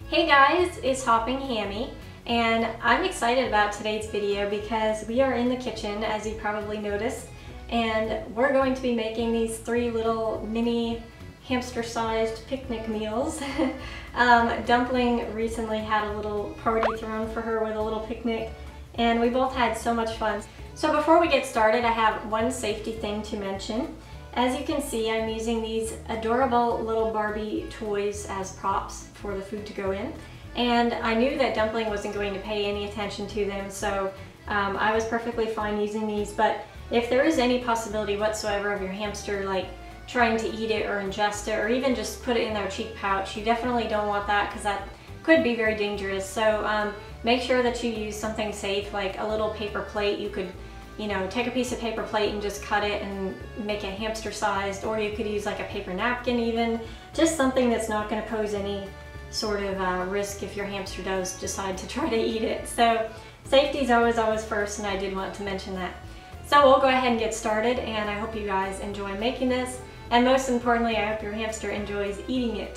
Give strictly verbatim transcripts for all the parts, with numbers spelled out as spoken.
Hey guys, it's HoppingHammy, and I'm excited about today's video because we are in the kitchen, as you probably noticed, and we're going to be making these three little mini hamster-sized picnic meals. um, Dumpling recently had a little party thrown for her with a little picnic, and we both had so much fun. So before we get started, I have one safety thing to mention. As you can see, I'm using these adorable little Barbie toys as props for the food to go in. And I knew that Dumpling wasn't going to pay any attention to them, so um, I was perfectly fine using these. But if there is any possibility whatsoever of your hamster like trying to eat it or ingest it, or even just put it in their cheek pouch, you definitely don't want that because that could be very dangerous. So um, make sure that you use something safe, like a little paper plate. You could you know, take a piece of paper plate and just cut it and make it hamster-sized, or you could use like a paper napkin even. Just something that's not going to pose any sort of uh, risk if your hamster does decide to try to eat it. So safety is always, always first, and I did want to mention that. So we'll go ahead and get started, and I hope you guys enjoy making this, and most importantly, I hope your hamster enjoys eating it.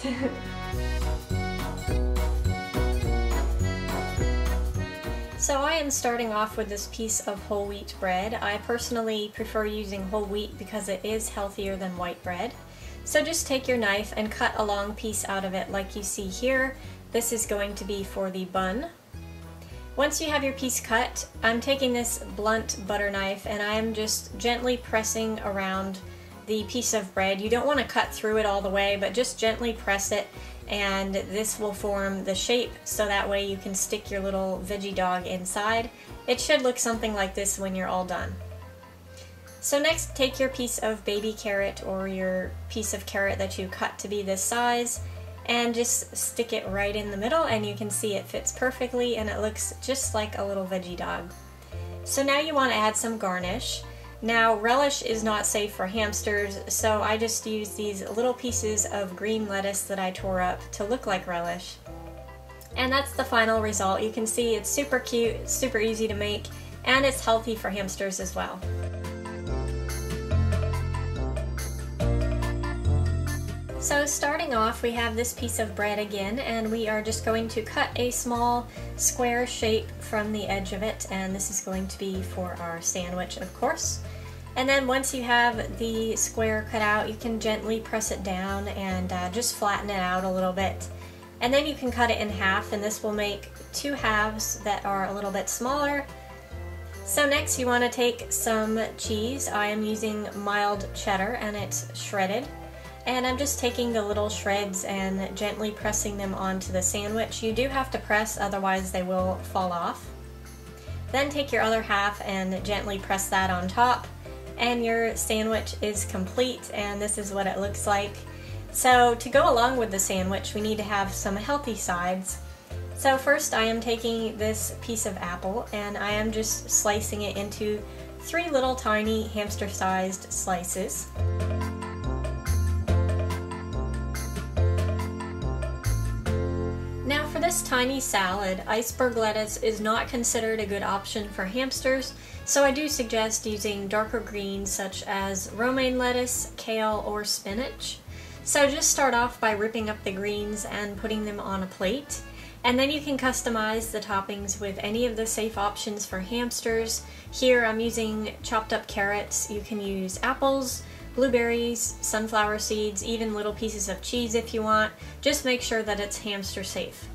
So I am starting off with this piece of whole wheat bread. I personally prefer using whole wheat because it is healthier than white bread. So just take your knife and cut a long piece out of it like you see here. This is going to be for the bun. Once you have your piece cut, I'm taking this blunt butter knife and I am just gently pressing around the piece of bread. You don't want to cut through it all the way, but just gently press it, and this will form the shape so that way you can stick your little veggie dog inside. It should look something like this when you're all done. So next, take your piece of baby carrot or your piece of carrot that you cut to be this size and just stick it right in the middle, and you can see it fits perfectly and it looks just like a little veggie dog. So now you want to add some garnish. Now, relish is not safe for hamsters, so I just use these little pieces of green lettuce that I tore up to look like relish. And that's the final result. You can see it's super cute, it's super easy to make, and it's healthy for hamsters as well. So starting off, we have this piece of bread again, and we are just going to cut a small square shape from the edge of it, and this is going to be for our sandwich, of course. And then once you have the square cut out, you can gently press it down and uh, just flatten it out a little bit. And then you can cut it in half, and this will make two halves that are a little bit smaller. So next you want to take some cheese. I am using mild cheddar and it's shredded. And I'm just taking the little shreds and gently pressing them onto the sandwich. You do have to press, otherwise they will fall off. Then take your other half and gently press that on top, and your sandwich is complete, and this is what it looks like. So to go along with the sandwich, we need to have some healthy sides. So first I am taking this piece of apple and I am just slicing it into three little tiny hamster-sized slices. Now for this tiny salad, iceberg lettuce is not considered a good option for hamsters, so I do suggest using darker greens such as romaine lettuce, kale, or spinach. So just start off by ripping up the greens and putting them on a plate, and then you can customize the toppings with any of the safe options for hamsters. Here I'm using chopped up carrots. You can use apples, blueberries, sunflower seeds, even little pieces of cheese if you want. Just make sure that it's hamster safe.